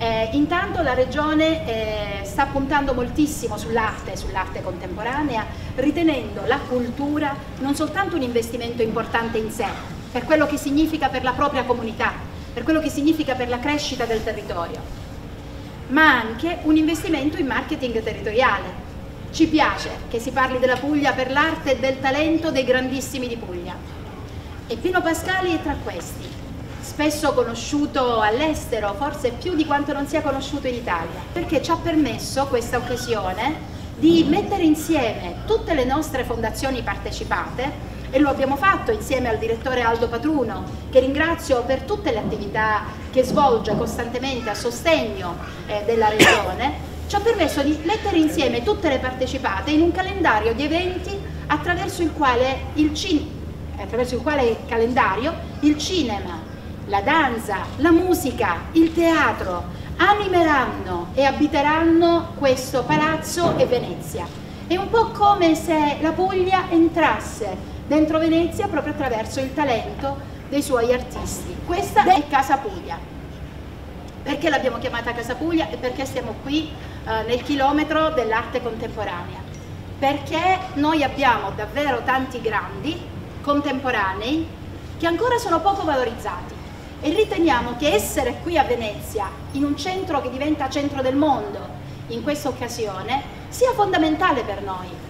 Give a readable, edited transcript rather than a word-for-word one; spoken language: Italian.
Intanto la Regione sta puntando moltissimo sull'arte contemporanea, ritenendo la cultura non soltanto un investimento importante in sé, per quello che significa per la propria comunità, per quello che significa per la crescita del territorio, ma anche un investimento in marketing territoriale. Ci piace che si parli della Puglia per l'arte e del talento dei grandissimi di Puglia. E Pino Pascali è tra questi, spesso conosciuto all'estero, forse più di quanto non sia conosciuto in Italia, perché ci ha permesso questa occasione di mettere insieme tutte le nostre fondazioni partecipate, e lo abbiamo fatto insieme al direttore Aldo Patruno, che ringrazio per tutte le attività che svolge costantemente a sostegno della Regione. Ci ha permesso di mettere insieme tutte le partecipate in un calendario di eventi attraverso il quale il cinema, la danza, la musica, il teatro animeranno e abiteranno questo palazzo e Venezia. È un po' come se la Puglia entrasse dentro Venezia proprio attraverso il talento dei suoi artisti. Questa è Casa Puglia. Perché l'abbiamo chiamata Casa Puglia e perché stiamo qui nel chilometro dell'arte contemporanea? Perché noi abbiamo davvero tanti grandi contemporanei che ancora sono poco valorizzati e riteniamo che essere qui a Venezia, in un centro che diventa centro del mondo in questa occasione, sia fondamentale per noi.